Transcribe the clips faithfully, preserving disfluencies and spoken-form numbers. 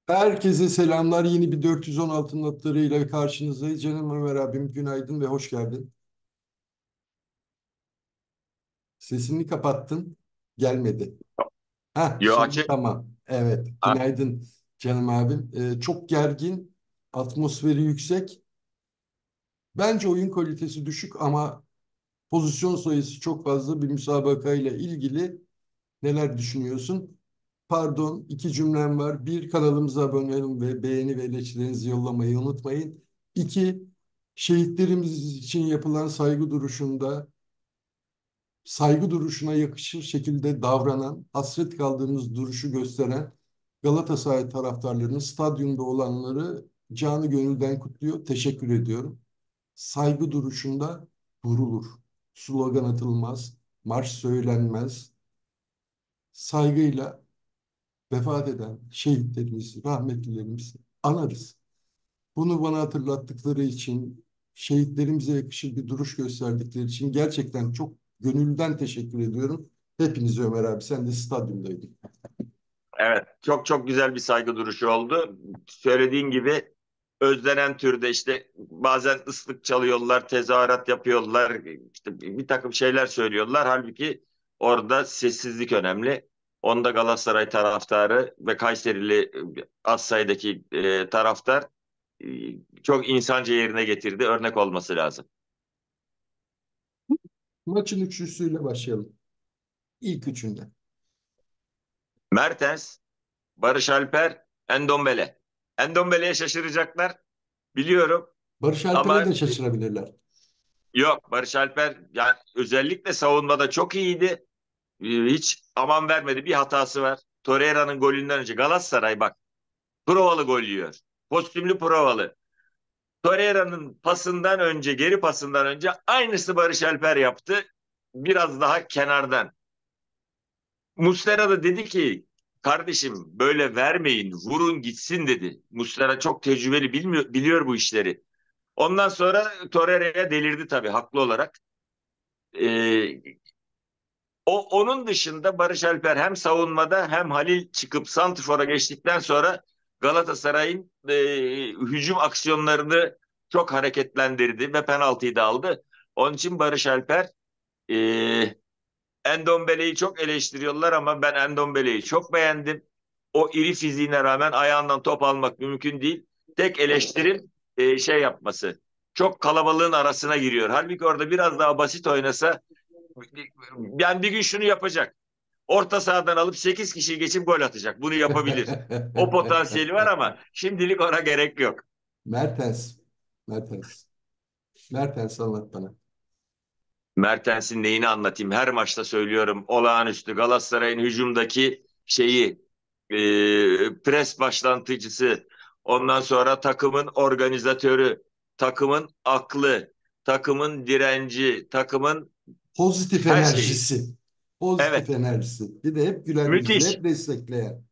Herkese selamlar. Yeni bir dört yüz on altı notlarıyla karşınızdayız. Canım Ömer abim günaydın ve hoş geldin. Sesini kapattın. Gelmedi. Ha, Yo şimdi açık. tamam. Evet. Ha, Günaydın canım abim. Ee, çok gergin. Atmosferi yüksek. Bence oyun kalitesi düşük ama pozisyon sayısı çok fazla bir müsabakayla ilgili neler düşünüyorsun? Pardon, iki cümlem var. Bir, kanalımıza abone olun ve beğeni ve eleştirilerinizi yollamayı unutmayın. İki, şehitlerimiz için yapılan saygı duruşunda saygı duruşuna yakışır şekilde davranan, hasret kaldığımız duruşu gösteren Galatasaray taraftarlarının stadyumda olanları canı gönülden kutluyor. Teşekkür ediyorum. Saygı duruşunda durulur. Slogan atılmaz, marş söylenmez. Saygıyla vefat eden şehitlerimizi, rahmetlilerimizi anarız. Bunu bana hatırlattıkları için, şehitlerimize yakışır bir duruş gösterdikleri için gerçekten çok gönülden teşekkür ediyorum. Hepinize Ömer abi, sen de stadyumdaydın. evet, çok çok güzel bir saygı duruşu oldu. Söylediğin gibi özlenen türde işte bazen ıslık çalıyorlar, tezahürat yapıyorlar, işte bir takım şeyler söylüyorlar. Halbuki orada sessizlik önemli. Onda Galatasaray taraftarı ve Kayserili e, az sayıdaki e, taraftar e, çok insanca yerine getirdi. Örnek olması lazım. Maçın üçlüsüyle başlayalım. İlk üçünde. Mertens, Barış Alper, Endombele. Endombele'ye şaşıracaklar biliyorum. Barış Alper'e Ama de şaşırabilirler. yok, Barış Alper yani özellikle savunmada çok iyiydi. Ee, Hiç aman vermedi. Bir hatası var. Torreira'nın golünden önce Galatasaray bak provalı gol yiyor. Kostümlü provalı. Torreira'nın pasından önce, geri pasından önce aynısı Barış Alper yaptı. Biraz daha kenardan. Muslera da dedi ki kardeşim böyle vermeyin, vurun gitsin dedi. Muslera çok tecrübeli, bilmiyor, biliyor bu işleri. Ondan sonra Torreira'ya delirdi tabii haklı olarak. Ee, O onun dışında Barış Alper hem savunmada hem Halil çıkıp santrfora geçtikten sonra Galatasaray'ın e, hücum aksiyonlarını çok hareketlendirdi ve penaltıyı da aldı. Onun için Barış Alper e, Endombele'yi çok eleştiriyorlar ama ben Endombele'yi çok beğendim. O iri fiziğine rağmen ayağından top almak mümkün değil. Tek eleştirim e, şey yapması. Çok kalabalığın arasına giriyor. Halbuki orada biraz daha basit oynasa yani bir gün şunu yapacak. Orta sahadan alıp sekiz kişi geçip gol atacak. Bunu yapabilir. O potansiyeli var ama şimdilik ona gerek yok. Mertens. Mertens. Mertens anlat bana. Mertens'in neyini anlatayım? Her maçta söylüyorum. Olağanüstü Galatasaray'ın hücumdaki şeyi e, pres başlantıcısı. Ondan sonra takımın organizatörü, takımın aklı, takımın direnci, takımın Pozitif her şeyi. enerjisi. Pozitif Evet, enerjisi. Bir de hep gülen yüzlü, müthiş. hep destekleyen.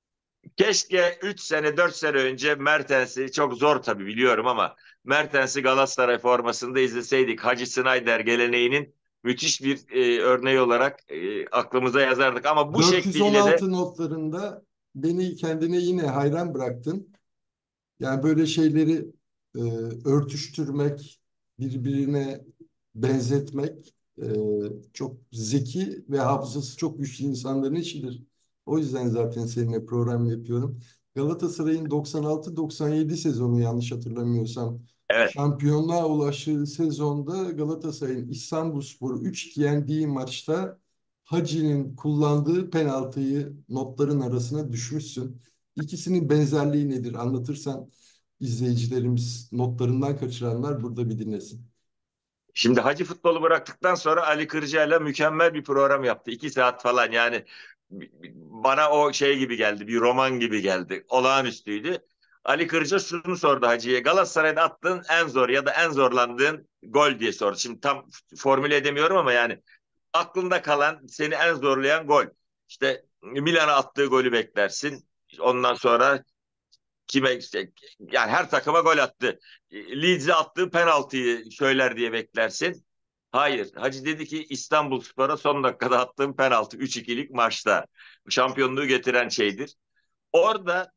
Keşke üç sene dört sene önce Mertens'i çok zor tabii biliyorum ama Mertens'i Galatasaray formasında izleseydik Hacı Snyder geleneğinin müthiş bir e, örneği olarak e, aklımıza yazardık. Ama bu şekliyle de dört yüz on altı notlarında beni kendine yine hayran bıraktın. Yani böyle şeyleri e, örtüştürmek, birbirine benzetmek e, çok zeki ve hafızası çok güçlü insanların işidir. O yüzden zaten seninle program yapıyorum. Galatasaray'ın doksan altı doksan yedi sezonu yanlış hatırlamıyorsam evet. şampiyonluğa ulaştığı sezonda Galatasaray'ın İstanbulspor'u üç iki yendiği maçta Hacı'nin kullandığı penaltıyı notların arasına düşmüşsün. İkisinin benzerliği nedir anlatırsan izleyicilerimiz notlarından kaçıranlar burada bir dinlesin. Şimdi Hacı futbolu bıraktıktan sonra Ali Kırca'yla mükemmel bir program yaptı. İki saat falan yani bana o şey gibi geldi. Bir roman gibi geldi. Olağanüstüydü. Ali Kırca şunu sordu Hacı'ya. Galatasaray'da attığın en zor ya da en zorlandığın gol diye sordu. Şimdi tam formüle edemiyorum ama yani aklında kalan seni en zorlayan gol. İşte Milan'a attığı golü beklersin. Ondan sonra kime işte yani her takıma gol attı. Leeds'e attığı penaltıyı söyler diye beklersin. Hayır. Hacı dedi ki İstanbulspor'a son dakikada attığım penaltı üç ikilik maçta. Şampiyonluğu getiren şeydir. Orada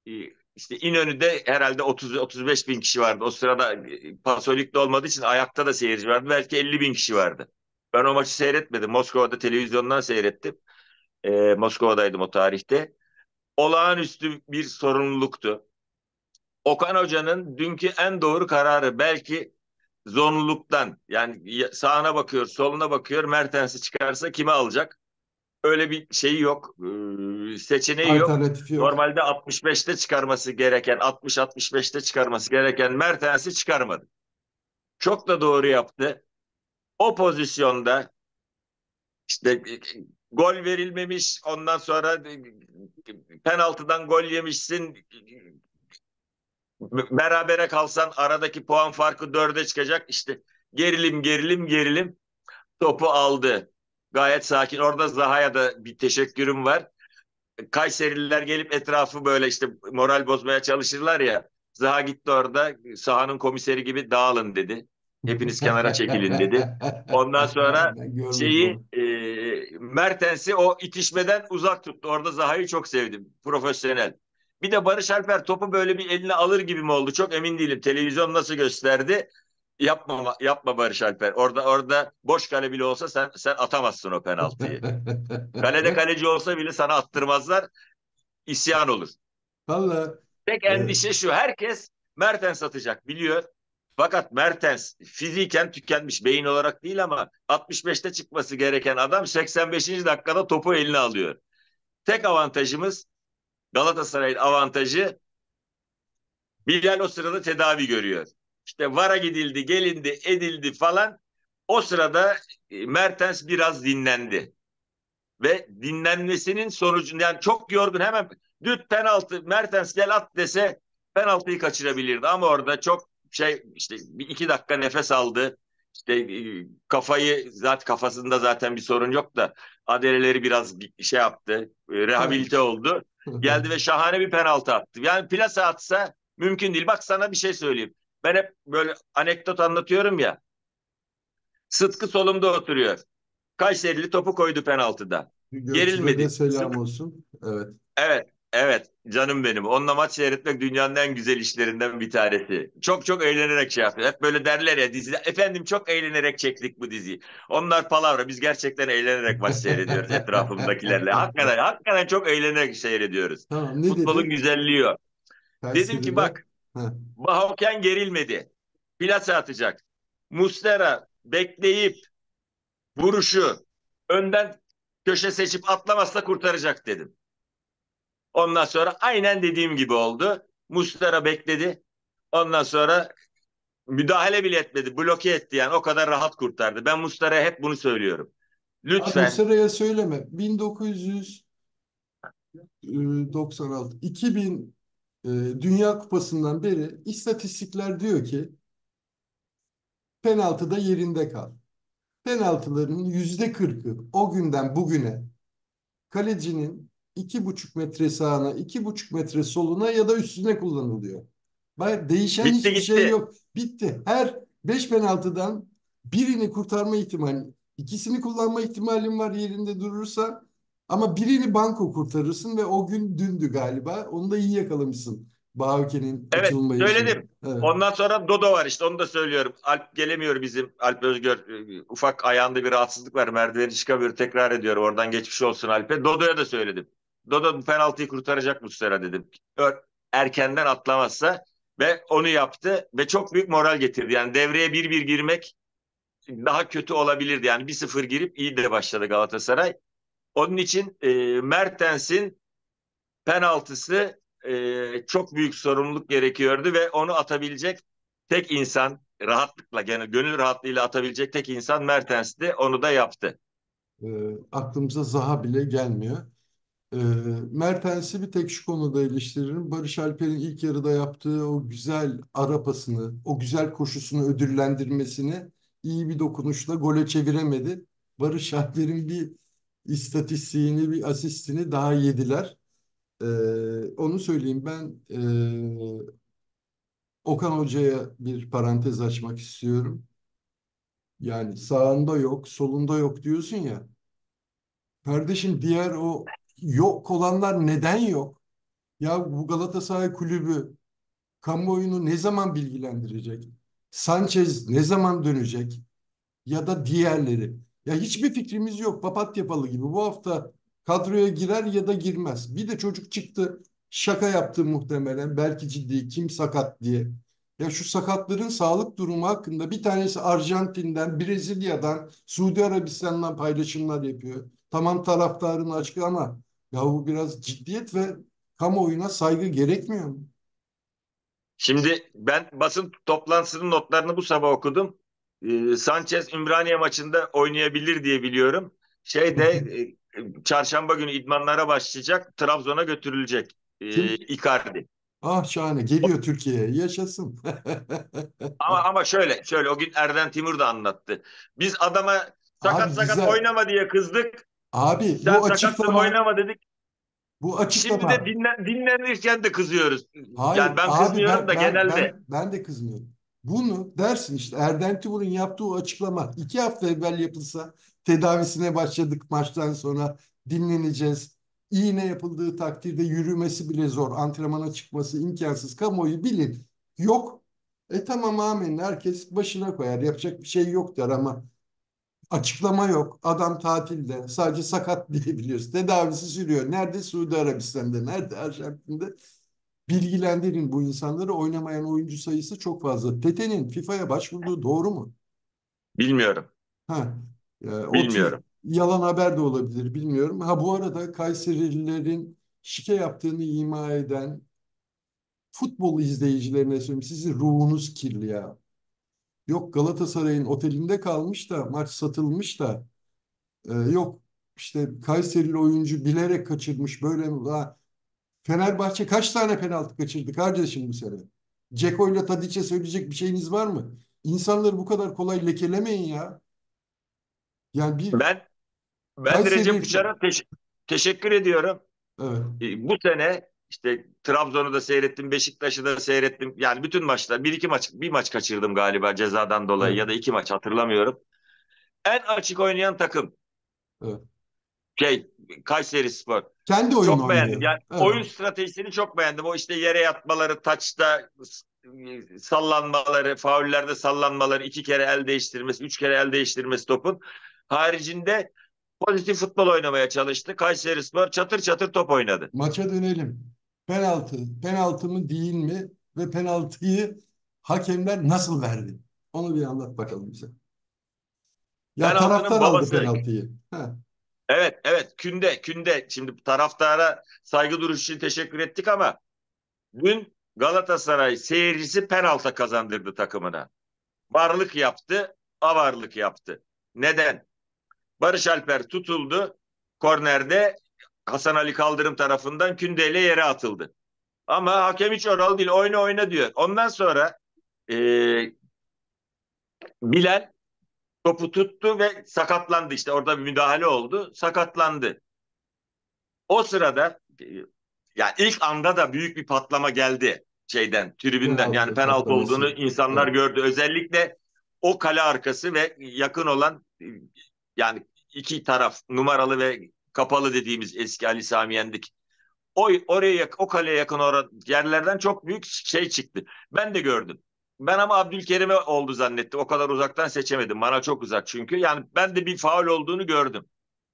e, işte İnönü'de herhalde otuz otuz beş bin kişi vardı. O sırada e, Pasolik'te olmadığı için ayakta da seyirci vardı. Belki elli bin kişi vardı. Ben o maçı seyretmedim. Moskova'da televizyondan seyrettim. E, Moskova'daydım o tarihte. Olağanüstü bir sorumluluktu. Okan Hoca'nın dünkü en doğru kararı belki zorunluluktan, yani sağına bakıyor, soluna bakıyor, Mertens'i çıkarsa kime alacak? Öyle bir şeyi yok, e, seçeneği yok. Alternatifi yok. Normalde altmış beşte çıkarması gereken, altmış altmış beşte çıkarması gereken Mertens'i çıkarmadı. Çok da doğru yaptı. O pozisyonda işte e, gol verilmemiş, ondan sonra e, penaltıdan gol yemişsin, berabere kalsan aradaki puan farkı dörde çıkacak. İşte gerilim gerilim gerilim, topu aldı. Gayet sakin. Orada Zaha'ya da bir teşekkürüm var. Kayserililer gelip etrafı böyle işte moral bozmaya çalışırlar ya. Zaha gitti orada sahanın komiseri gibi dağılın dedi. Hepiniz kenara çekilin dedi. Ondan sonra Ben görmedim şeyi onu. e, Mertens'i o itişmeden uzak tuttu. Orada Zaha'yı çok sevdim. Profesyonel. Bir de Barış Alper topu böyle bir eline alır gibi mi oldu? Çok emin değilim. Televizyon nasıl gösterdi? Yapma yapma Barış Alper. Orada orada boş kale bile olsa sen sen atamazsın o penaltıyı. Kalede kaleci olsa bile sana attırmazlar. İsyan olur. Valla Tek e, endişe şu. Herkes Mertens atacak biliyor. Fakat Mertens fiziken tükenmiş, beyin olarak değil, ama altmış beşte çıkması gereken adam seksen beşinci dakikada topu eline alıyor. Tek avantajımız, Galatasaray'ın avantajı, Bilal o sırada tedavi görüyor. İşte VAR'a gidildi, gelindi, edildi falan. O sırada e, Mertens biraz dinlendi. Ve dinlenmesinin sonucunda, yani çok yorgun, hemen düt penaltı, Mertens gel at dese penaltıyı kaçırabilirdi. Ama orada çok şey, işte bir iki dakika nefes aldı. İşte e, kafayı, zaten kafasında zaten bir sorun yok da adeleleri biraz şey yaptı. e, ha. Rehabilite oldu. Geldi ve şahane bir penaltı attı. Yani plase atsa mümkün değil. Bak sana bir şey söyleyeyim. Ben hep böyle anekdot anlatıyorum ya. Sıtkı solumda oturuyor. Kayserili topu koydu penaltıda. Göksu'da da Gerilmedi. selam Sıtkı, olsun. Evet. evet, evet canım benim. Onunla maç seyretmek dünyanın en güzel işlerinden bir tanesi. Çok çok eğlenerek şey yapıyor. Hep böyle derler ya dizide. Efendim çok eğlenerek çektik bu diziyi. Onlar palavra. Biz gerçekten eğlenerek maç seyrediyoruz etrafımdakilerle. Hakikaten, hakikaten çok eğlenerek seyrediyoruz. Tamam, ne Futbolun dedi? güzelliği o. Dedim ki Kayseri'de. bak, Ha. Bahoken gerilmedi. Plase atacak. Muslera bekleyip vuruşu önden köşe seçip atlamazsa kurtaracak dedim. Ondan sonra aynen dediğim gibi oldu. Muslera bekledi. Ondan sonra müdahale bile etmedi. Bloke etti yani. O kadar rahat kurtardı. Ben Muslera'ya hep bunu söylüyorum. Abi Lütfen. Muslera'ya söyleme. bin dokuz yüz doksan altı, iki bin e, Dünya Kupası'ndan beri istatistikler diyor ki penaltıda yerinde kal. Penaltıların yüzde kırkı o günden bugüne kalecinin iki buçuk metre sağına, iki buçuk metre soluna ya da üstüne kullanılıyor. Bak, değişen Bitti hiçbir şey gitti. yok. Bitti. Her beş penaltıdan birini kurtarma ihtimali, ikisini kullanma ihtimalin var yerinde durursa, ama birini banko kurtarırsın ve o gün dündü galiba. Onu da iyi yakalamışsın. Bağöke'nin Evet açılmayışını. söyledim. Evet. Ondan sonra Dodo var, işte onu da söylüyorum. Alp gelemiyor bizim. Alp Özgür e, ufak ayağında bir rahatsızlık var. Merdiveni çıkamıyor. Tekrar ediyorum. Oradan geçmiş olsun Alp'e. Dodo'ya da söyledim. Dodo bu penaltıyı kurtaracak Muslera dedim. Erkenden atlamazsa, ve onu yaptı ve çok büyük moral getirdi. Yani devreye bir bir girmek daha kötü olabilirdi. Yani bir sıfır girip iyi de başladı Galatasaray. Onun için e, Mertens'in penaltısı, e, çok büyük sorumluluk gerekiyordu ve onu atabilecek tek insan, rahatlıkla, gene gönül rahatlığıyla atabilecek tek insan Mertens'ti. Onu da yaptı. E, Aklımıza Zaha bile gelmiyor. E, Mertens'i bir tek şu konuda eleştiririm. Barış Alper'in ilk yarıda yaptığı o güzel ara pasını, o güzel koşusunu ödüllendirmesini iyi bir dokunuşla gole çeviremedi. Barış Alper'in bir istatistiğini, bir asistini daha yediler. E, Onu söyleyeyim ben. e, Okan Hoca'ya bir parantez açmak istiyorum. Yani sağında yok, solunda yok diyorsun ya. Kardeşim, diğer o yok olanlar neden yok? Ya bu Galatasaray kulübü kamuoyunu ne zaman bilgilendirecek? Sanchez ne zaman dönecek? Ya da diğerleri. Ya hiçbir fikrimiz yok. Papatya falı gibi. Bu hafta kadroya girer ya da girmez. Bir de çocuk çıktı. Şaka yaptı muhtemelen. Belki ciddi. Kim sakat diye. Ya şu sakatların sağlık durumu hakkında bir tanesi Arjantin'den, Brezilya'dan, Suudi Arabistan'dan paylaşımlar yapıyor. Tamam, taraftarın açık ama ya bu biraz ciddiyet ve kamuoyuna saygı gerekmiyor mu? Şimdi ben basın toplantısının notlarını bu sabah okudum. Ee, Sanchez Ümraniye maçında oynayabilir diye biliyorum. Şeyde e, çarşamba günü idmanlara başlayacak. Trabzon'a götürülecek. Ee, Kim? Icardi. Ah, şahane. Geliyor Türkiye'ye. Yaşasın. Ama ama şöyle şöyle o gün Erden Timur da anlattı. Biz adama sakat Abi sakat güzel. oynama diye kızdık. Abi Sen bu sakatsın açıklama, oynama dedik. bu Şimdi de açıklama. dinlen, dinlenirken de kızıyoruz. Hayır Yani ben abi, kızmıyorum ben da ben genelde. ben ben de kızmıyorum. Bunu dersin işte, Erden Timur'un yaptığı o açıklama iki hafta evvel yapılsa, tedavisine başladık, maçtan sonra dinleneceğiz. İğne yapıldığı takdirde yürümesi bile zor. Antrenmana çıkması imkansız. Kamuoyu bilin. Yok. E tamam, amin. Herkes başına koyar. Yapacak bir şey yok der ama açıklama yok. Adam tatilde. Sadece sakat diyebiliyoruz. Tedavisi sürüyor. Nerede? Suudi Arabistan'da. Nerede? Arjantin'de. Bilgilendirin bu insanları. Oynamayan oyuncu sayısı çok fazla. Tete'nin FIFA'ya başvurduğu doğru mu? Bilmiyorum. Ha, e, o tür Bilmiyorum. yalan haber de olabilir, bilmiyorum. Ha, bu arada Kayserililerin şike yaptığını ima eden futbol izleyicilerine söyleyeyim. Sizin ruhunuz kirli ya. Yok, Galatasaray'ın otelinde kalmış da maç satılmış da e, yok işte Kayserili oyuncu bilerek kaçırmış böyle mi? Ha, Fenerbahçe kaç tane penaltı kaçırdı kardeşim bu sene? Ceko ile Tadiç'e söyleyecek bir şeyiniz var mı? İnsanları bu kadar kolay lekelemeyin ya. Yani bir Ben ben Recep Kayseri, Uçar'a teş- teşekkür ediyorum. evet, E, bu sene işte Trabzon'u da seyrettim, Beşiktaş'ı da seyrettim. Yani bütün maçlar, bir iki maç, bir maç kaçırdım galiba cezadan dolayı evet, ya da iki maç hatırlamıyorum. En açık oynayan takım evet. şey Kayserispor. Kendi oyun Çok beğendim. oynuyor. Yani Evet. oyun stratejisini çok beğendim. O işte yere yatmaları, taçta sallanmaları, faullerde sallanmaları, iki kere el değiştirmesi, üç kere el değiştirmesi topun. Haricinde pozitif futbol oynamaya çalıştı. Kayserispor çatır çatır top oynadı. Maça dönelim. Penaltı, penaltı mı değil mi? Ve penaltıyı hakemler nasıl verdi? Onu bir anlat bakalım bize. Ya Penaltının taraftar aldı babası, penaltıyı. Ha, evet evet, Künde Künde, şimdi taraftara saygı duruşu için teşekkür ettik ama dün Galatasaray seyircisi penaltı kazandırdı takımına. Varlık yaptı, avarlık yaptı. Neden? Barış Alper tutuldu. Kornerde Hasan Ali Kaldırım tarafından Künde ile yere atıldı. Ama hakem hiç oralı değil. Oyna oyna diyor. Ondan sonra e, Bilal topu tuttu ve sakatlandı. İşte orada bir müdahale oldu. Sakatlandı. O sırada e, yani ilk anda da büyük bir patlama geldi şeyden, tribünden. Yani penaltı penaltı olduğunu patlaması. insanlar Evet. gördü. Özellikle o kale arkası ve yakın olan e, yani iki taraf numaralı ve kapalı dediğimiz eski Ali Sami Yendik. O oraya o kaleye yakın or yerlerden çok büyük şey çıktı. Ben de gördüm. Ben ama Abdülkerim'e oldu zannettim. O kadar uzaktan seçemedim. Bana çok uzak çünkü. Yani ben de bir faul olduğunu gördüm.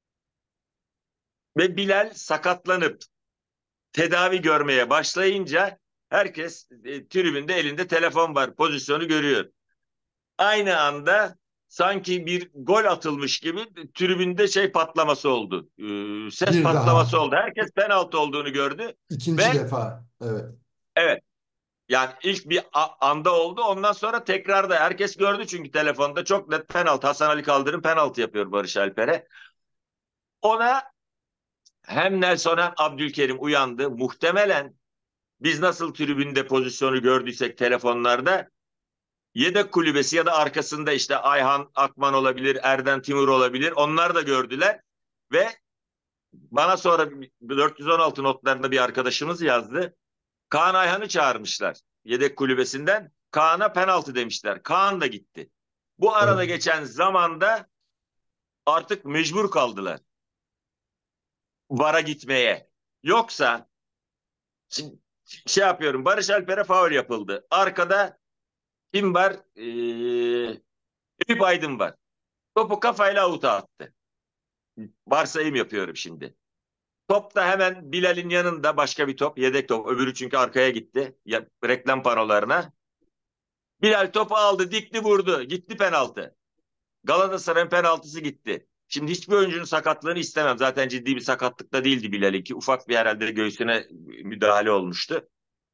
Ve Bilal sakatlanıp tedavi görmeye başlayınca herkes e, tribünde elinde telefon var. Pozisyonu görüyor. Aynı anda sanki bir gol atılmış gibi tribünde şey patlaması oldu. Ee, ses Bir patlaması daha. oldu. Herkes penaltı olduğunu gördü İkinci ve defa. Evet. evet, yani ilk bir anda oldu. Ondan sonra tekrar da herkes gördü çünkü telefonda çok net penaltı. Hasan Ali Kaldırım penaltı yapıyor Barış Alper'e. Ona hem Nelson hem Abdülkerim uyandı. Muhtemelen biz nasıl tribünde pozisyonu gördüysek telefonlarda, yedek kulübesi ya da arkasında işte Ayhan Akman olabilir, Erden Timur olabilir. Onlar da gördüler ve bana sonra dört yüz on altı notlarında bir arkadaşımız yazdı. Kaan Ayhan'ı çağırmışlar yedek kulübesinden. Kaan'a penaltı demişler. Kaan da gitti. Bu Evet. arada geçen zamanda artık mecbur kaldılar VAR'a gitmeye. Yoksa Şimdi şey yapıyorum. Barış Alper'e faul yapıldı. Arkada kim var? Ee, Eyüp Aydın var. Topu kafayla avuta attı. Varsayım yapıyorum şimdi. Top da hemen Bilal'in yanında başka bir top. Yedek top. Öbürü çünkü arkaya gitti. Ya, reklam panolarına. Bilal topu aldı, dikti vurdu. Gitti penaltı. Galatasaray'ın penaltısı gitti. Şimdi hiçbir oyuncunun sakatlığını istemem. Zaten ciddi bir sakatlık da değildi Bilal'inki. Ufak bir herhalde göğsüne müdahale olmuştu.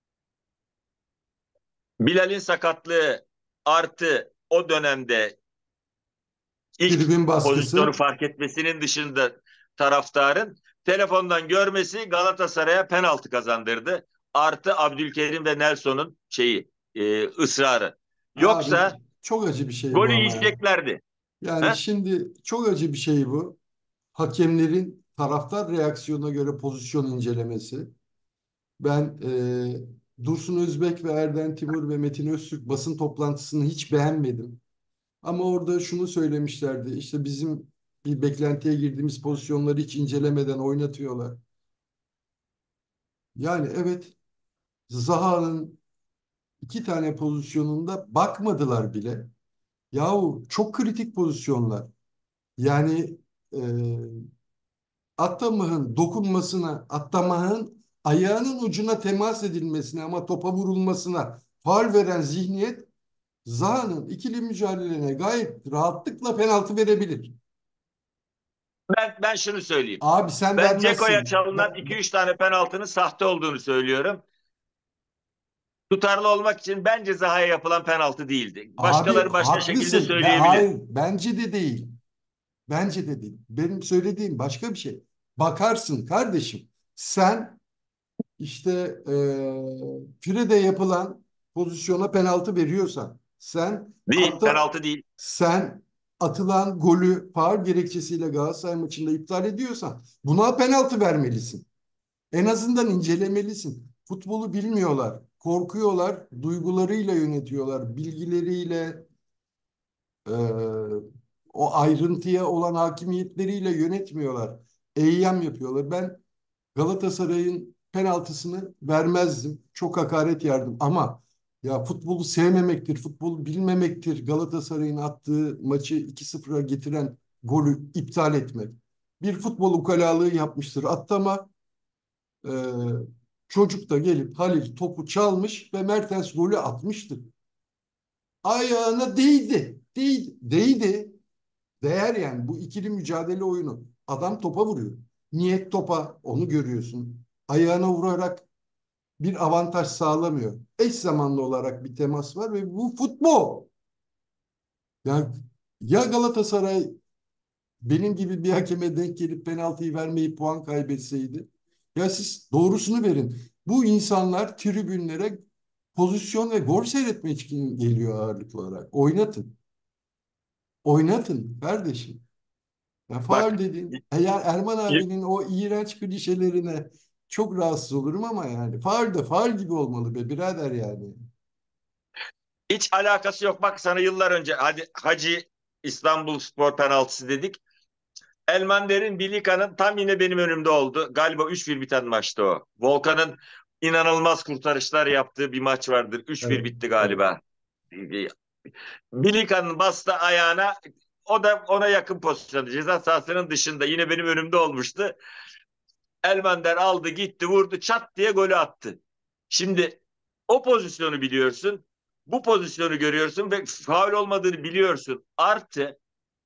Bilal'in sakatlığı artı o dönemde ilk Tribün pozisyonu baskısı. fark etmesinin dışında taraftarın telefondan görmesi Galatasaray'a penaltı kazandırdı. Artı Abdülkerim ve Nelson'un şeyi e, ısrarı. Abi Yoksa çok acı bir şey bu golü ama ya. yiyeceklerdi. Yani He? şimdi çok acı bir şey bu. Hakemlerin taraftar reaksiyonuna göre pozisyon incelemesi. Ben e, Dursun Özbek ve Erden Timur ve Metin Öztürk basın toplantısını hiç beğenmedim. Ama orada şunu söylemişlerdi. İşte bizim bir beklentiye girdiğimiz pozisyonları hiç incelemeden oynatıyorlar. Yani evet, Zaha'nın iki tane pozisyonunda bakmadılar bile. Yahu çok kritik pozisyonlar. Yani e, Attamah'ın dokunmasına, Attamah'ın ayağının ucuna temas edilmesine ama topa vurulmasına faul veren zihniyet Zaha'nın ikili mücadelene gayet rahatlıkla penaltı verebilir. Ben, ben şunu söyleyeyim. Abi sen Ben Ceko'ya vermezsin. çalınan Ben- iki ben- üç tane penaltının sahte olduğunu söylüyorum. Tutarlı olmak için bence Zaha'ya yapılan penaltı değildi. abi Başkaları başka şekilde haklısın. Ben, söyleyebilir. hayır, bence de değil. Bence de değil. Benim söylediğim başka bir şey. Bakarsın kardeşim. Sen işte e, Frede yapılan pozisyona penaltı veriyorsan, sen Değil, atta penaltı değil. sen atılan golü faul gerekçesiyle Galatasaray maçında iptal ediyorsan buna penaltı vermelisin. En azından incelemelisin. Futbolu bilmiyorlar, korkuyorlar, duygularıyla yönetiyorlar, bilgileriyle, e, o ayrıntıya olan hakimiyetleriyle yönetmiyorlar. Eyyam yapıyorlar. Ben Galatasaray'ın penaltısını vermezdim. Çok hakaret yerdim ama ya futbolu sevmemektir, futbolu bilmemektir Galatasaray'ın attığı maçı iki sıfıra getiren golü iptal etmek. Bir futbol ukalalığı yapmıştır. Attı ama e, çocuk da gelip Halil topu çalmış ve Mertens golü atmıştır. Ayağına değdi. Değdi. Değdi. Değer yani bu ikili mücadele oyunu. Adam topa vuruyor. Niyet topa, onu görüyorsun. Ayağına vurarak bir avantaj sağlamıyor. Eş zamanlı olarak bir temas var ve bu futbol. Yani ya Galatasaray benim gibi bir hakeme denk gelip penaltıyı vermeyip puan kaybetseydi, ya siz doğrusunu verin. Bu insanlar tribünlere pozisyon ve gol seyretmek için geliyor ağırlıklı olarak. Oynatın. Oynatın kardeşim. Ya faul Bak, dedin. Eğer Erman abinin o iğrenç klişelerine çok rahatsız olurum ama yani faul de faul gibi olmalı be birader yani. hiç alakası yok. Bak sana yıllar önce hadi Hacı İstanbul Spor penaltısı dedik. Elmander'in Bilika'nın tam yine benim önümde oldu. Galiba üç bir biten maçtı o. Volkan'ın inanılmaz kurtarışlar yaptığı bir maç vardır. üç bir Evet, bitti evet. galiba. Bilika'nın bastı ayağına, o da ona yakın pozisyonda ceza sahasının dışında yine benim önümde olmuştu. Elmander aldı gitti vurdu çat diye golü attı. Şimdi o pozisyonu biliyorsun. Bu pozisyonu görüyorsun ve faul olmadığını biliyorsun. Artı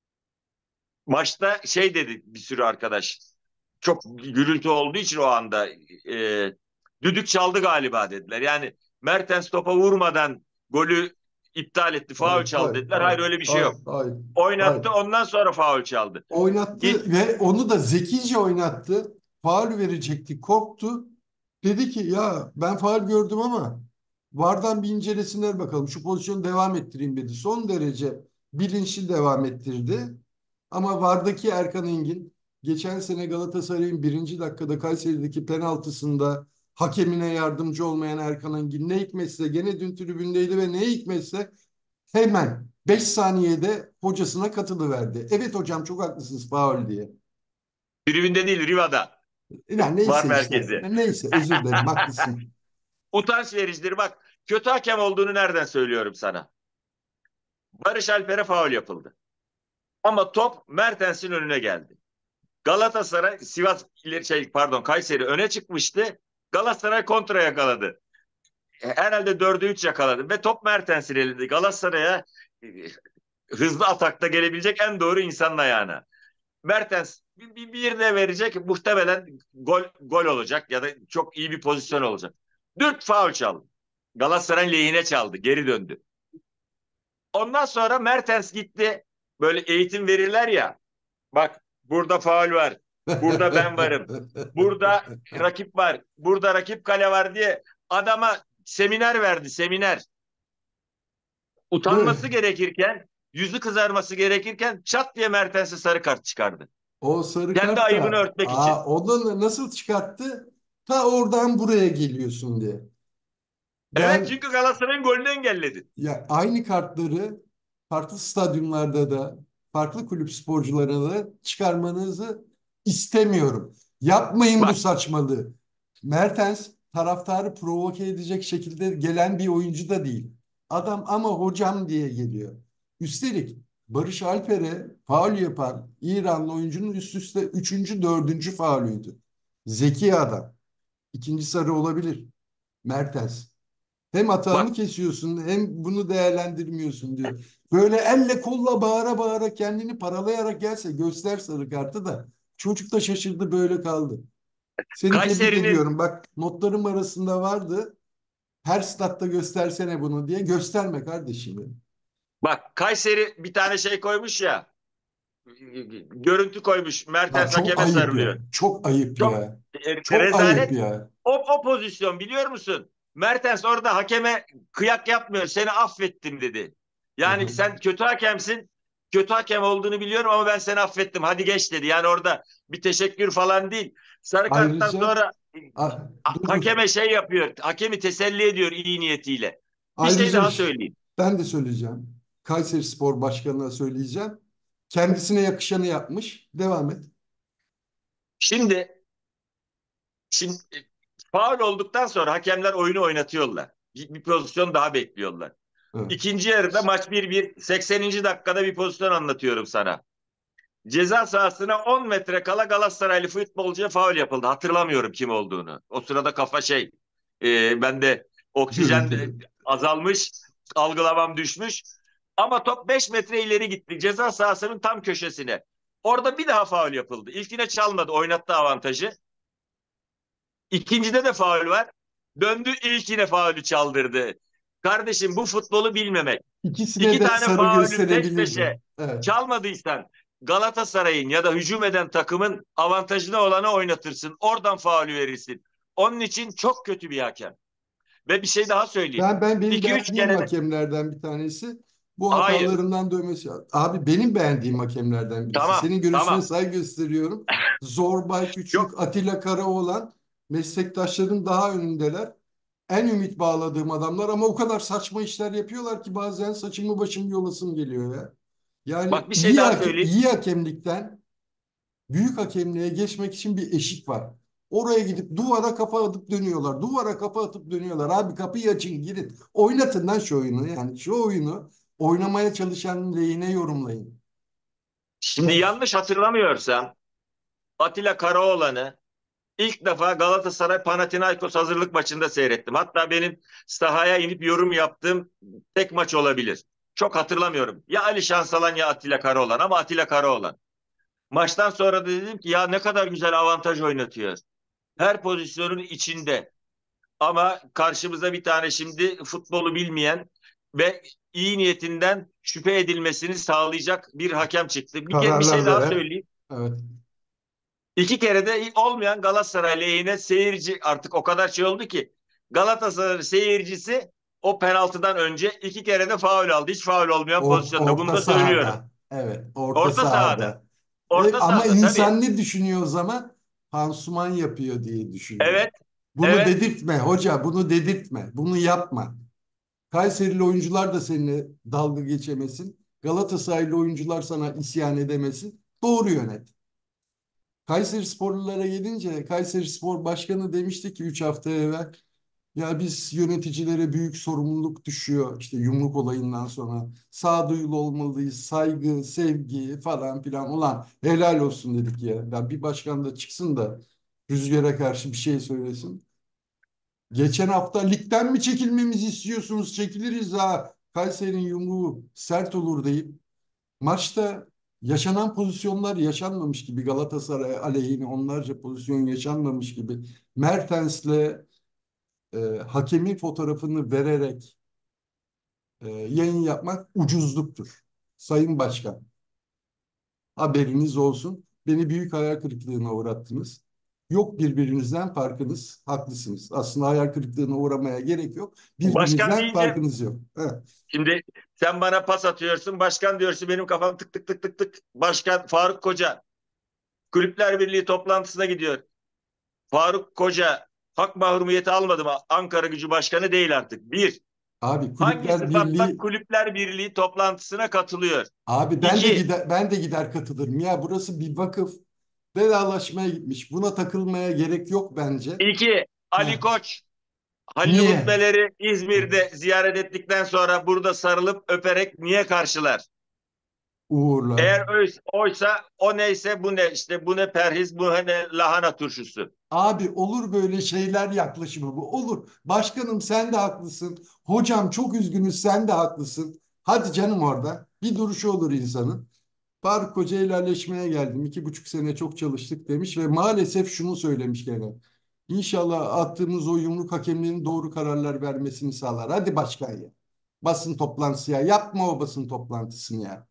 maçta şey dedi bir sürü arkadaş. Çok gürültü olduğu için o anda e, düdük çaldı galiba dediler. Yani Mertens topa vurmadan golü iptal etti, faul Hayır, çaldı hayır, dediler. hayır, Hayır öyle bir şey hayır, yok. hayır, hayır. Oynattı ondan sonra faul çaldı. Git Oynattı ve onu da zekice oynattı. Faul verecekti, korktu. Dedi ki ya ben faul gördüm ama VAR'dan bir incelesinler bakalım. Şu pozisyonu devam ettireyim dedi. Son derece bilinçli devam ettirdi. Ama VAR'daki Erkan Engin geçen sene Galatasaray'ın birinci dakikada Kayseri'deki penaltısında hakemine yardımcı olmayan Erkan Engin ne hikmetse gene dün tribündeydi ve ne hikmetse hemen beş saniyede hocasına katılıverdi. Evet hocam çok haklısınız faul diye. tribünde değil Riva'da. Yani Var neyse işte. merkezi. Neyse özür dilerim haklısın. Utanç vericidir. Bak kötü hakem olduğunu nereden söylüyorum sana? Barış Alper'e faul yapıldı. Ama top Mertens'in önüne geldi. Galatasaray, Sivas şey pardon Kayseri öne çıkmıştı. Galatasaray kontra yakaladı. Herhalde dörde üç yakaladı ve top Mertens'in elinde. Galatasaray'a e, hızlı atakta gelebilecek en doğru insanın ayağına. Mertens bir, bir, bir de verecek muhtemelen gol gol olacak ya da çok iyi bir pozisyon olacak. Dürt faul çaldı. Galatasaray lehine çaldı. Geri döndü. Ondan sonra Mertens gitti. Böyle eğitim verirler ya. Bak burada faul var. Burada ben varım. Burada rakip var. Burada rakip kale var diye adama seminer verdi, seminer. Böyle. Utanması gerekirken, yüzü kızarması gerekirken çat diye Mertens'e sarı kart çıkardı. O sarı Kendi kart ayıbını da örtmek için. aa, o da nasıl çıkarttı? Ta oradan buraya geliyorsun diye. Evet Ben çünkü Galatasaray'ın golünü engelledi. ya aynı kartları farklı stadyumlarda da farklı kulüp sporcularına da çıkarmanızı istemiyorum. Yapmayın bu Bak saçmalığı. Mertens taraftarı provoke edecek şekilde gelen bir oyuncu da değil. Adam ama hocam diye geliyor. Üstelik Barış Alper'e faul yapan İranlı oyuncunun üst üste üçüncü, dördüncü faulüydü. Zeki adam. İkinci sarı olabilir. Mertens. Hem hatamı bak kesiyorsun hem bunu değerlendirmiyorsun diyor. Böyle elle kolla bağıra bağıra kendini paralayarak gelse göster sarı kartı da. Çocuk da şaşırdı böyle kaldı. Seni tebrik Kayseri'nin ediyorum. Bak notlarım arasında vardı. Her statta göstersene bunu diye. Gösterme kardeşim benim. bak Kayseri bir tane şey koymuş ya. Görüntü koymuş. Ya Mertens çok hakeme ayıp sarılıyor. ya. Çok ayıp Çok ya. e, Çok ayıp rezalet. ya. O, o pozisyon biliyor musun? Mertens orada hakeme kıyak yapmıyor. Seni affettim dedi. Yani Aha. sen kötü hakemsin. Kötü hakem olduğunu biliyorum ama ben seni affettim. Hadi geç dedi. Yani orada bir teşekkür falan değil. Sarı karttan Sonra sonra a- dur dur. hakeme şey yapıyor. Hakemi teselli ediyor iyi niyetiyle. Bir şey Ayrıca bir daha şey- söyleyeyim. ben de söyleyeceğim. Kayserispor Başkanı'na söyleyeceğim. Kendisine yakışanı yapmış. Devam et. Şimdi şimdi e, faul olduktan sonra hakemler oyunu oynatıyorlar. Bir, bir pozisyon daha bekliyorlar. Evet. İkinci yarıda maç bir bir sekseninci dakikada bir pozisyon anlatıyorum sana. Ceza sahasına on metre kala Galatasaraylı futbolcuya faul yapıldı. Hatırlamıyorum kim olduğunu. O sırada kafa şey e, bende oksijen e, Gürültülü. azalmış, algılamam düşmüş. Ama top beş metre ileri gitti. Ceza sahasının tam köşesine. Orada bir daha faul yapıldı. İlkine çalmadı, oynattı avantajı. İkincide de faul var. Döndü ilkine faulü çaldırdı. Kardeşim bu futbolu bilmemek. İkisine İki de tane sarı faulün peş gösterebilirdi. peşe Evet. çalmadıysan Galatasaray'ın ya da hücum eden takımın avantajına olanı oynatırsın. Oradan faulü verirsin. Onun için çok kötü bir hakem. Ve bir şey daha söyleyeyim. Ben ben benim iki üç beğendiğim kere de hakemlerden bir tanesi. Bu hayır. hatalarından dönmesi. Abi benim beğendiğim hakemlerden birisi. Tamam, Senin görüşüne tamam. saygı gösteriyorum. Zorbay Yok Küçük, Atilla Karaoğlan meslektaşların daha önündeler. En ümit bağladığım adamlar ama o kadar saçma işler yapıyorlar ki bazen saçımı başımı yolasım geliyor ya. Yani bak bir şey iyi, daha hake- söyleyeyim. iyi hakemlikten büyük hakemliğe geçmek için bir eşik var. Oraya gidip duvara kafa atıp dönüyorlar. Duvara kafa atıp dönüyorlar. Abi kapıyı açın gidin. Oynatın lan şu oyunu. Yani şu oyunu oynamaya çalışan lehine yorumlayın. Şimdi Of. yanlış hatırlamıyorsam Atilla Karaoğlan'ı İlk defa Galatasaray Panathinaikos hazırlık maçında seyrettim. Hatta benim sahaya inip yorum yaptığım tek maç olabilir. Çok hatırlamıyorum. Ya Ali Şansalan ya Atilla Karaoğlan ama Atilla Karaoğlan. Maçtan sonra da dedim ki ya ne kadar güzel avantaj oynatıyor. Her pozisyonun içinde. Ama karşımıza bir tane şimdi futbolu bilmeyen ve iyi niyetinden şüphe edilmesini sağlayacak bir hakem çıktı. Bir, bir şey Kararlar daha veren. söyleyeyim. Evet. İki kere de olmayan Galatasaray lehine seyirci artık o kadar şey oldu ki Galatasaray seyircisi o penaltıdan önce iki kere de faul aldı. Hiç faul olmayan Or- pozisyonda. Bunu orta da söylüyorum. sahada. Evet. Orta Orta sahada. sahada. E, Orta ama sahada tabii. insan ne düşünüyor o zaman? Pansuman yapıyor diye düşünüyor. Evet. Bunu Evet. dedirtme hoca. Bunu dedirtme. Bunu yapma. Kayserili oyuncular da seninle dalga geçemesin. Galatasaraylı oyuncular sana isyan edemesin. Doğru yönet. Kayserisporlulara gelince Kayserispor Başkanı demişti ki üç hafta evvel ya biz yöneticilere büyük sorumluluk düşüyor işte yumruk olayından sonra sağduyulu olmalıyız saygı sevgi falan filan ulan helal olsun dedik ya. Ya bir başkan da çıksın da Rüzgar'a karşı bir şey söylesin. Geçen hafta ligden mi çekilmemizi istiyorsunuz? Çekiliriz ha. Kayseri'nin yumruğu sert olur deyip maçta yaşanan pozisyonlar yaşanmamış gibi Galatasaray aleyhine onlarca pozisyon yaşanmamış gibi Mertens'le e, hakemin fotoğrafını vererek e, yayın yapmak ucuzluktur. Sayın Başkan, haberiniz olsun. Beni büyük hayal kırıklığına uğrattınız. Yok birbirinizden farkınız, haklısınız. Aslında hayal kırıklığına uğramaya gerek yok. Başkan Birbirinizden deyince farkınız yok. Evet. şimdi sen bana pas atıyorsun. Başkan diyorsun, benim kafam tık tık tık tık tık. Başkan Faruk Koca Kulüpler Birliği toplantısına gidiyor. Faruk Koca hak mahrumiyeti almadı mı? Ankara Gücü Başkanı değil artık. Bir, Abi hangi Kulüpler sıfatla Birliği Kulüpler Birliği toplantısına katılıyor? abi ben de İki, gider ben de gider katılırım. Ya burası bir vakıf. Vedalaşmaya gitmiş. Buna takılmaya gerek yok bence. iki, Ali Heh. Koç Halil Umut Niye? Meler'i İzmir'de ziyaret ettikten sonra burada sarılıp öperek niye karşılar? Uğurlar. Eğer öyle, oysa o neyse bu ne, işte bu ne perhiz, bu ne lahana turşusu. Abi olur böyle şeyler yaklaşımı bu. Olur. Başkanım sen de haklısın. Hocam çok üzgünüz sen de haklısın. Hadi canım orada. Bir duruşu olur insanın. Faruk Hoca helalleşmeye geldim. İki buçuk sene çok çalıştık demiş ve maalesef şunu söylemiş gene. İnşallah attığımız o yumruk hakemlerin doğru kararlar vermesini sağlar. Hadi başkan ya. Basın toplantısı ya. Yapma o basın toplantısını ya.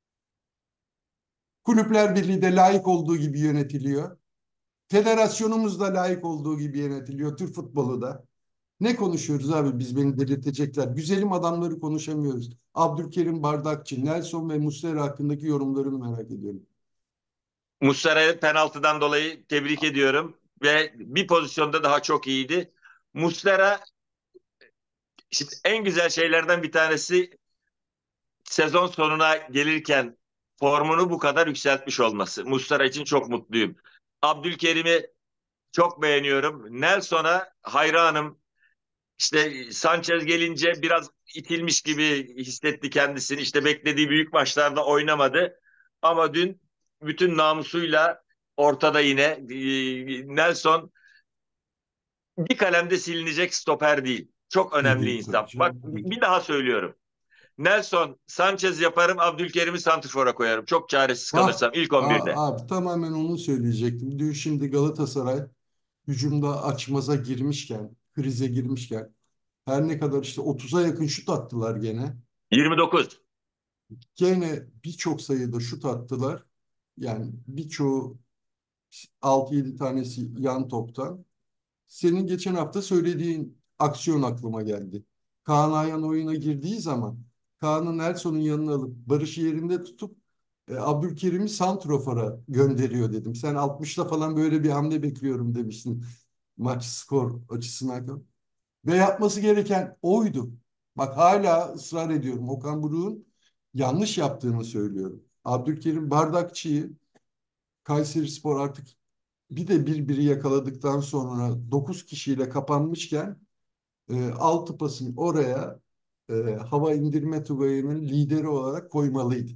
Kulüpler Birliği de layık olduğu gibi yönetiliyor. Federasyonumuz da layık olduğu gibi yönetiliyor. Türk futbolu da. Ne konuşuyoruz abi biz beni delirtecekler. Güzelim adamları konuşamıyoruz. Abdülkerim Bardakçı, Nelson ve Muslera hakkındaki yorumlarını merak ediyorum. Muslera'yı penaltıdan dolayı tebrik ediyorum ve bir pozisyonda daha çok iyiydi. Muslera, şimdi en güzel şeylerden bir tanesi sezon sonuna gelirken formunu bu kadar yükseltmiş olması. Muslera için çok mutluyum. Abdülkerim'i çok beğeniyorum. Nelson'a hayranım. İşte Sanchez gelince biraz itilmiş gibi hissetti kendisini. İşte beklediği büyük maçlarda oynamadı. Ama dün bütün namusuyla ortada yine. Ee, Nelson bir kalemde silinecek stoper değil. Çok önemli Değil tabii insan. Bak, canım. bir daha söylüyorum. Nelson, Sanchez yaparım, Abdülkerim'i santrfora koyarım. Çok çaresiz Bak kalırsam ilk on birde. a- abi tamamen onu söyleyecektim. Dün şimdi Galatasaray hücumda açmaza girmişken, krize girmişken her ne kadar işte otuza yakın şut attılar gene. yirmi dokuz. Gene birçok sayıda şut attılar. Yani birçoğu altı yedi tanesi yan toptan. Senin geçen hafta söylediğin aksiyon aklıma geldi. Kaan Ayhan oyuna girdiği zaman Kaan'ı Nelson'un yanına alıp Barış'ı yerinde tutup e, Abdülkerim'i santrofora gönderiyor dedim. Sen altmışta falan böyle bir hamle bekliyorum demiştin maç skor açısından. Ve yapması gereken oydu. Bak hala ısrar ediyorum. Okan Buruk'un yanlış yaptığını söylüyorum. Abdülkerim Bardakçı'yı Kayserispor artık bir de birbiri yakaladıktan sonra dokuz kişiyle kapanmışken e, altı pasın oraya e, hava indirme tugayının lideri olarak koymalıydı.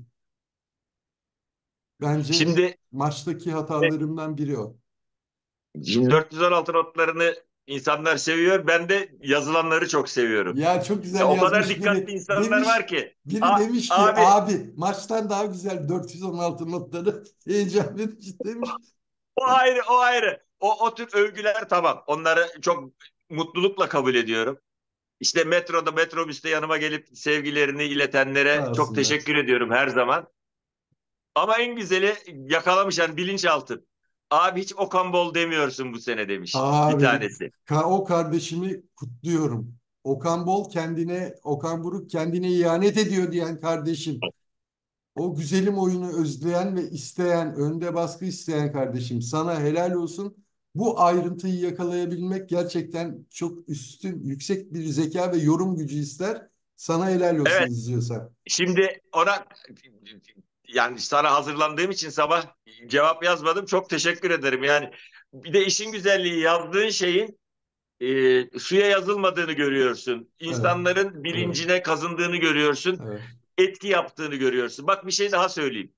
Bence Şimdi maçtaki hatalarımdan biri o. Şimdi dört yüz on altı notlarını insanlar seviyor. Ben de yazılanları çok seviyorum. Ya çok Ya güzel o kadar yazmış dikkatli biri. insanlar Demiş var ki. biri A- demiş ki abi abi maçtan daha güzel dört yüz on altı notları heyecan verici demiş. o ayrı, o ayrı. O, o tür övgüler tamam. Onları çok mutlulukla kabul ediyorum. İşte metroda, metrobüste yanıma gelip sevgilerini iletenlere Sağ çok olsunlar. teşekkür ediyorum her zaman. Ama en güzeli yakalamış, yani bilinçaltı. Abi hiç Okan Bol demiyorsun bu sene demiş bir Abi tanesi. ka- o kardeşimi kutluyorum. Okan Bol kendine, Okan Buruk kendine ihanet ediyor diyen kardeşim. O güzelim oyunu özleyen ve isteyen, önde baskı isteyen kardeşim. Sana helal olsun. Bu ayrıntıyı yakalayabilmek gerçekten çok üstün, yüksek bir zeka ve yorum gücü ister. Sana helal olsun Evet, izliyorsan. şimdi ona yani sana hazırlandığım için sabah cevap yazmadım. Çok teşekkür ederim. Yani bir de işin güzelliği yazdığın şeyin e, suya yazılmadığını görüyorsun. Evet, İnsanların evet, bilincine kazındığını görüyorsun. evet. Etki yaptığını görüyorsun. Bak bir şey daha söyleyeyim.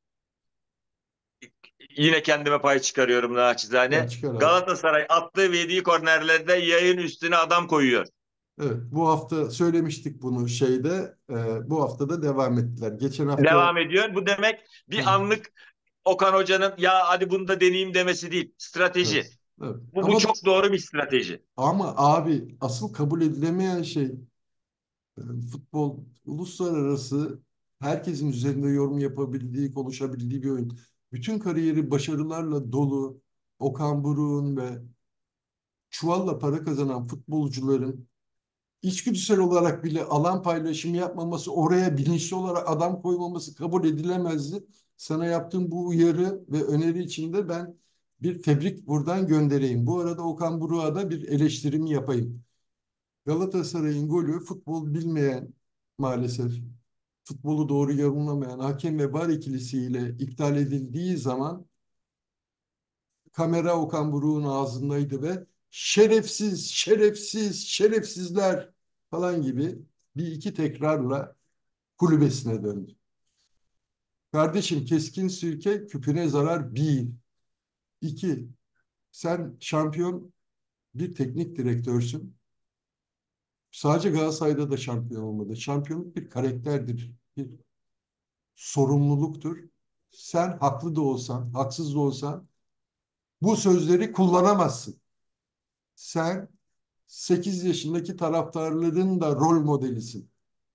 Yine kendime pay çıkarıyorum Ya naçizane. çıkar abi. Galatasaray attığı ve yediği kornerlerde yayın üstüne adam koyuyor. Evet, bu hafta söylemiştik bunu şeyde. E, bu hafta da devam ettiler. Geçen hafta Devam ediyor. Bu demek bir ha, anlık Okan Hoca'nın ya hadi bunu da deneyeyim demesi değil. evet, Strateji. evet. Bu, bu Ama çok doğru bir strateji. ama abi asıl kabul edilemeyen şey e, futbol uluslararası herkesin üzerinde yorum yapabildiği, konuşabildiği bir oyun. Bütün kariyeri başarılarla dolu Okan Buruk'un ve çuvalla para kazanan futbolcuların içgüdüsel olarak bile alan paylaşımı yapmaması, oraya bilinçli olarak adam koymaması kabul edilemezdi. Sana yaptığım bu uyarı ve öneri için de ben bir tebrik buradan göndereyim. Bu arada Okan Buruk'a da bir eleştirimi yapayım. Galatasaray'ın golü futbol bilmeyen, maalesef futbolu doğru yorumlamayan hakem ve VAR ikilisiyle iptal edildiği zaman kamera Okan Buruk'un ağzındaydı ve şerefsiz, şerefsiz, şerefsizler falan gibi bir iki tekrarla kulübesine döndü. Kardeşim, keskin sirke küpüne zarar bir. İki, sen şampiyon bir teknik direktörsün. Sadece Galatasaray'da da şampiyon olmadı. Şampiyonluk bir karakterdir, bir sorumluluktur. Sen haklı da olsan, haksız da olsan bu sözleri kullanamazsın. Sen sekiz yaşındaki taraftarların da rol modelisin.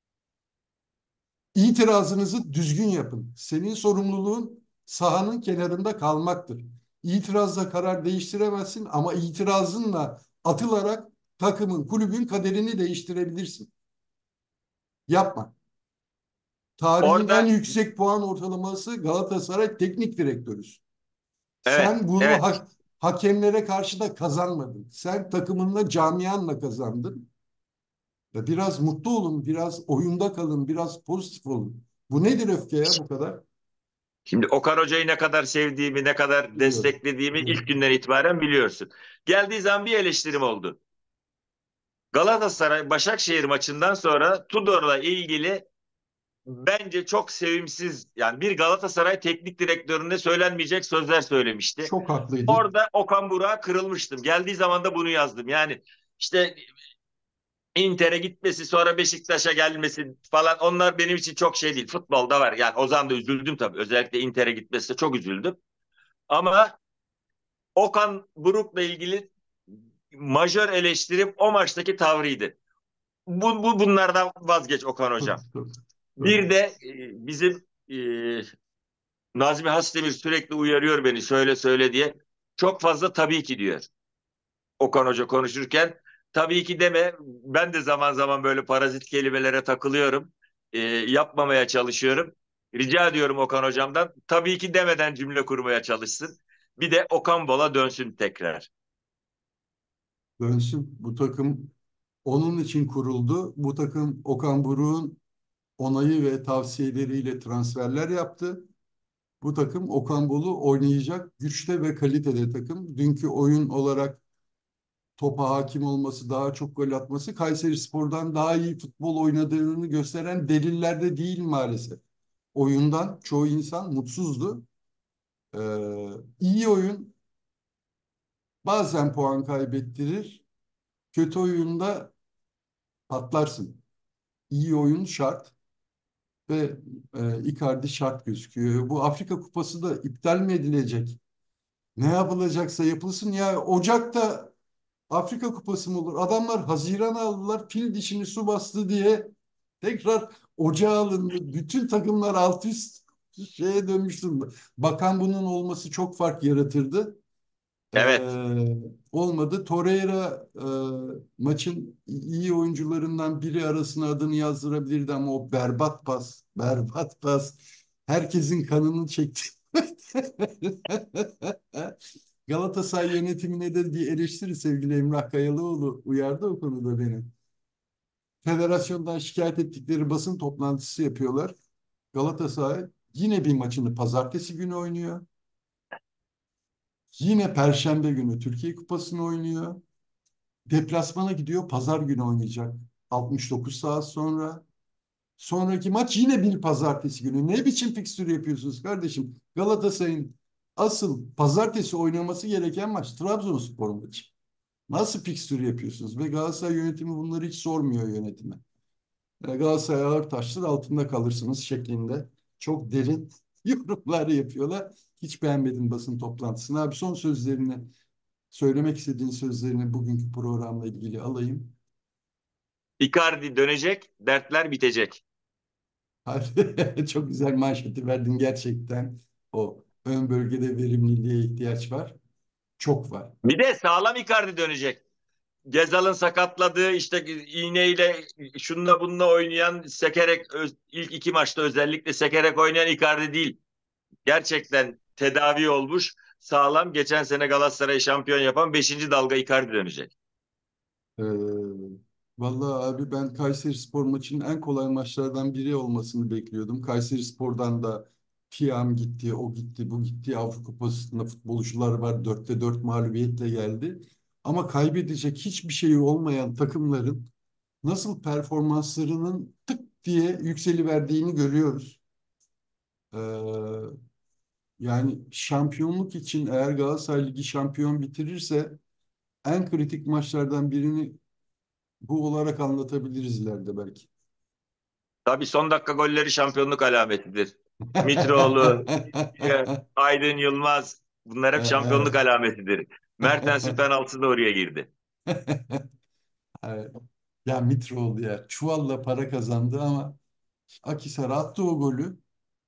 İtirazınızı düzgün yapın. Senin sorumluluğun sahanın kenarında kalmaktır. İtirazla karar değiştiremezsin ama itirazınla atılarak takımın, kulübün kaderini değiştirebilirsin. Yapma. Tarihin en Orada yüksek puan ortalaması Galatasaray teknik direktörüsün. evet, Sen bunu evet. ha hakemlere karşı da kazanmadın. Sen takımınla, camianla kazandın. Ya biraz mutlu olun, biraz oyunda kalın, biraz pozitif olun. Bu nedir öfke ya bu kadar? Şimdi Okan Hoca'yı ne kadar sevdiğimi, ne kadar Biliyorum. desteklediğimi ilk Biliyorum. günden itibaren biliyorsun. Geldiği zaman bir eleştirim oldu. Galatasaray Başakşehir maçından sonra Tudor'la ilgili bence çok sevimsiz, yani bir Galatasaray teknik direktörüne söylenmeyecek sözler söylemişti. Çok haklıydı. Orada Okan Burak'a kırılmıştım. Geldiği zaman da bunu yazdım. Yani işte Inter'e gitmesi, sonra Beşiktaş'a gelmesi falan, onlar benim için çok şey değil. Futbolda var. Yani o zaman da üzüldüm tabii. Özellikle Inter'e gitmesi çok üzüldüm. Ama Okan Buruk'la ilgili majör eleştirim o maçtaki tavrıydı. Bu, bu bunlardan vazgeç Okan Dur, Hocam. dur, dur. Bir de e, bizim e, Nazmi Hasdemir sürekli uyarıyor beni, söyle söyle diye. Çok fazla tabii ki diyor Okan Hoca konuşurken. Tabii ki deme. Ben de zaman zaman böyle parazit kelimelere takılıyorum. E, yapmamaya çalışıyorum. Rica ediyorum Okan Hocam'dan. Tabii ki demeden cümle kurmaya çalışsın. Bir de Okan Bol'a dönsün tekrar. Dönsün. Bu takım onun için kuruldu. Bu takım Okan Buruk'un onayı ve tavsiyeleriyle transferler yaptı. Bu takım Okan Bolu oynayacak güçte ve kalitede takım. Dünkü oyun olarak topa hakim olması, daha çok gol atması Kayserispor'dan daha iyi futbol oynadığını gösteren deliller de değil maalesef. Oyundan çoğu insan mutsuzdu. Ee, iyi oyun bazen puan kaybettirir. Kötü oyunda patlarsın. İyi oyun şart ve e, Icardi şart gözüküyor. Bu Afrika Kupası da iptal mi edilecek? Ne yapılacaksa yapılsın ya. Ocak'ta Afrika Kupası mı olur? Adamlar Haziran aldılar. Fil dişini su bastı diye tekrar ocağa alındı. Bütün takımlar alt üst şeye dönmüş durumda. Bakan bunun olması çok fark yaratırdı. Evet. Ee, olmadı. Torreira e, maçın iyi oyuncularından biri arasına adını yazdırabilirdi ama o berbat pas, berbat pas herkesin kanını çekti. Galatasaray yönetimine de bir eleştiri sevgili Emrah Kayalıoğlu uyardı o konuda beni. Federasyondan şikayet ettikleri basın toplantısı yapıyorlar. Galatasaray Yine bir maçını pazartesi günü oynuyor. Yine Perşembe günü Türkiye Kupası'nı oynuyor. Deplasmana gidiyor. Pazar günü oynayacak. altmış dokuz saat sonra. Sonraki maç yine bir pazartesi günü. Ne biçim fikstür yapıyorsunuz kardeşim? Galatasaray'ın asıl pazartesi oynaması gereken maç Trabzonspor maçı. Nasıl fikstür yapıyorsunuz? Ve Galatasaray yönetimi bunları hiç sormuyor yönetime. Yani Galatasaray ağır taşlar altında kalırsınız şeklinde çok derin yorumlar yapıyorlar. Hiç beğenmedim basın toplantısını. Abi son sözlerini, söylemek istediğin sözlerini bugünkü programla ilgili alayım. Icardi dönecek, dertler bitecek. Hadi. Çok güzel manşeti verdin gerçekten. O ön bölgede verimliliğe ihtiyaç var. Çok var. Bir de sağlam Icardi dönecek. Gezal'ın sakatladığı işte iğneyle şununla bununla oynayan sekerek öz- ilk iki maçta özellikle sekerek oynayan Icardi değil. Gerçekten tedavi olmuş sağlam geçen sene Galatasaray'ı şampiyon yapan beşinci dalga Icardi dönecek. Ee, Vallahi abi ben Kayserispor maçının en kolay maçlardan biri olmasını bekliyordum. Kayserispor'dan da Tiam gitti, o gitti, bu gitti. Avrupa Kupası'nda futbolcular var. Dörtte dört mağlubiyetle geldi. Ama kaybedecek hiçbir şey olmayan takımların nasıl performanslarının tık diye yükseliverdiğini görüyoruz. Ee, Yani şampiyonluk için eğer Galatasaray Ligi şampiyon bitirirse en kritik maçlardan birini bu olarak anlatabiliriz ileride belki. Tabii son dakika golleri şampiyonluk alametidir. Mitroğlu, e, Aydın Yılmaz bunlar hep şampiyonluk alametidir. Mertens'in penaltısı da oraya girdi. Ya Mitroğlu ya çuvalla para kazandı ama Akhisar attı o golü.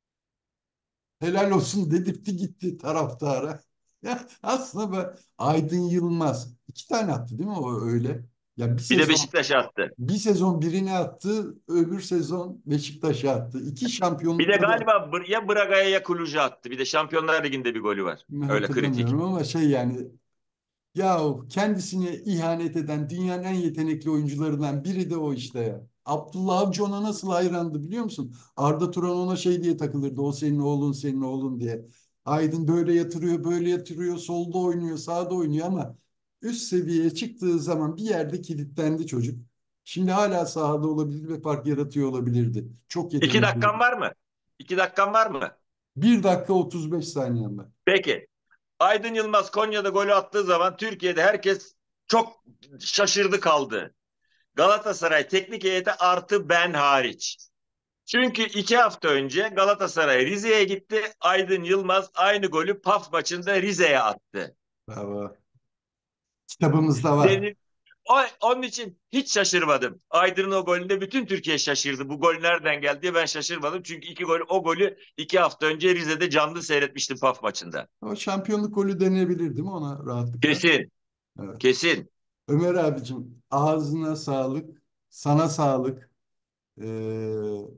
Helal olsun dedirtti gitti taraftara. Ya aslında ben Aydın Yılmaz iki tane attı değil mi o öyle? Ya bir Bir de sezon Beşiktaş'a attı. bir sezon birini attı, öbür sezon Beşiktaş'a attı. İki Bir de şampiyonlukta da galiba Br- ya Braga'ya ya Kulüc'e attı. Bir de Şampiyonlar Ligi'nde bir golü var. Öyle kritik. hatırlamıyorum ama şey yani ya kendisine ihanet eden dünyanın en yetenekli oyuncularından biri de o işte ya. Abdullah Avcı ona nasıl hayrandı biliyor musun? Arda Turan ona şey diye takılırdı. O senin oğlun, senin oğlun diye. Aydın böyle yatırıyor, böyle yatırıyor, solda oynuyor, sağda oynuyor ama üst seviyeye çıktığı zaman bir yerde kilitlendi çocuk. Şimdi hala sahada olabilir ve fark yaratıyor olabilirdi. Çok İki yetenekli. dakikan var mı? İki dakikan var mı? Bir dakika otuz beş saniyem var. Peki. Aydın Yılmaz Konya'da golü attığı zaman Türkiye'de herkes çok şaşırdı kaldı. Galatasaray teknik heyeti artı ben hariç. Çünkü iki hafta önce Galatasaray Rize'ye gitti. Aydın Yılmaz aynı golü PAF maçında Rize'ye attı. Bravo. Kitabımızda var. Senin, o, onun için hiç şaşırmadım. Aydın'ın o golünde bütün Türkiye şaşırdı. Bu gol nereden geldi diye ben şaşırmadım. Çünkü iki gol, o golü iki hafta önce Rize'de canlı seyretmiştim PAF maçında. O şampiyonluk golü denebilir değil mi ona rahatlıkla? Kesin, Evet. kesin. Ömer abicim ağzına sağlık, sana sağlık. Ee,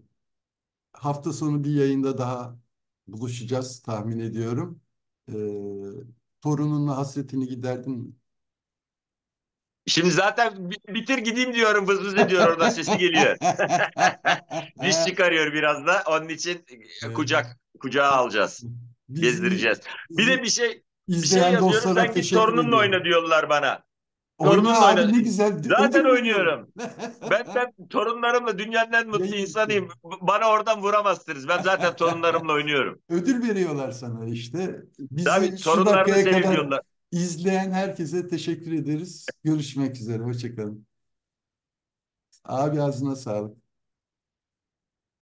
Hafta sonu bir yayında daha buluşacağız tahmin ediyorum. Ee, Torununla hasretini giderdin mi? Şimdi zaten bi- bitir gideyim diyorum vız vız ediyor oradan sesi geliyor. Diş çıkarıyor biraz da onun için e, Ee, kucak kucağa alacağız. Bizi, Gezdireceğiz. Bir de bizi bir şey bir şey izleyen yazıyorum dostlara sen git teşekkür torununla oyna ediyorum. diyorlar bana. Oyna Torununla abi oyna. ne güzel Zaten ödül veriyorlar. oynuyorum. Ben ben torunlarımla dünyanın en mutlu Yayın insanıyım. bitiyor. Bana oradan vuramazsınız. Ben zaten torunlarımla oynuyorum. Ödül veriyorlar sana işte. Tabii Bizi şu torunlarını dakikaya seveyim kadar diyorlar. izleyen herkese teşekkür ederiz. Görüşmek üzere. Hoşçakalın. Abi ağzına sağlık.